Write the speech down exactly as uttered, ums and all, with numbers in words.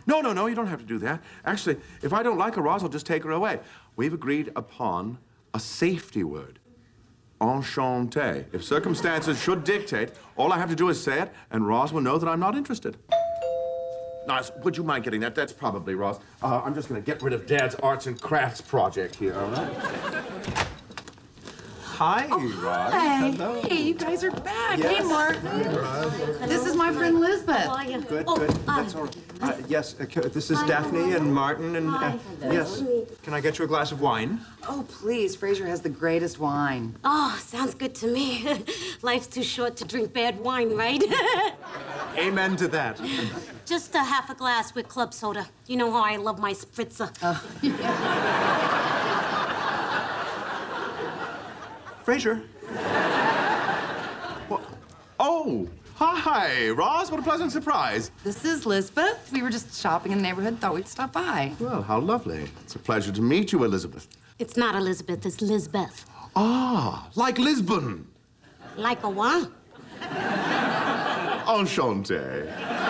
No, no, no, you don't have to do that. Actually, if I don't like her, Roz, I'll just take her away. We've agreed upon a safety word. Enchanté. If circumstances should dictate, all I have to do is say it, and Roz will know that I'm not interested. Now, would you mind getting that? That's probably Roz. Uh, I'm just going to get rid of Dad's arts and crafts project here, all right? Hi, oh, Roz. Hi. Hello. Hey, you guys are back. Yes. Hey, Mark. Hey, Roz. This is my friend Lisbeth. How are you? Good, oh, good. uh, That's all right. Uh, yes, uh, this is Daphne and Martin and... Uh, yes. Can I get you a glass of wine? Oh, please. Fraser has the greatest wine. Oh, sounds good to me. Life's too short to drink bad wine, right? Amen to that. Just a half a glass with club soda. You know how I love my spritzer. Oh, yeah. Fraser. What? Oh, hi, Roz. What a pleasant surprise. This is Lisbeth. We were just shopping in the neighborhood. Thought we'd stop by. Well, how lovely. It's a pleasure to meet you, Elizabeth. It's not Elizabeth, it's Lisbeth. Ah, like Lisbon. Like a what? Enchanté.